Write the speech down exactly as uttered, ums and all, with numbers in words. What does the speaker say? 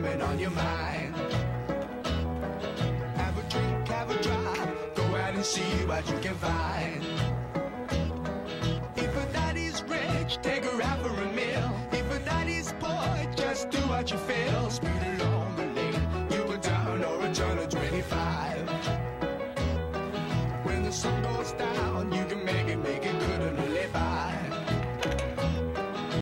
been on your mind. Have a drink, have a drive, go out and see what you can find. If a daddy's rich, take her out for a meal. If a daddy's poor, just do what you feel. Speed